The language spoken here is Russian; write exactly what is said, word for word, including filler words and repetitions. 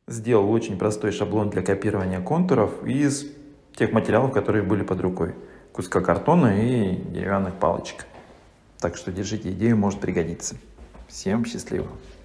Сделал очень простой шаблон для копирования контуров из тех материалов, которые были под рукой. Куска картона и деревянных палочек. Так что держите идею, может пригодиться. Всем счастливо!